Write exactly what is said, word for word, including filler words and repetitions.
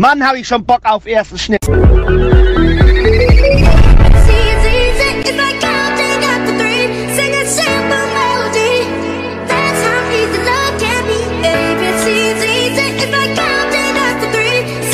Mann, hab ich schon Bock auf ersten Schnitt.